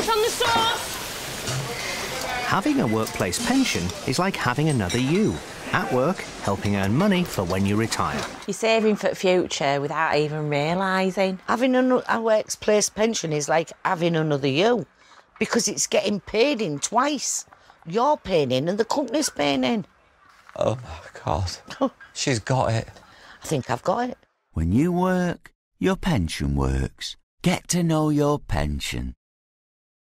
on the sauce. Having a workplace pension is like having another you. At work, helping earn money for when you retire. You're saving for the future without even realising. Having a workplace pension is like having another you, because it's getting paid in twice. You're paying in and the company's paying in. Oh, my God. She's got it. I think I've got it. When you work, your pension works. Get to know your pension.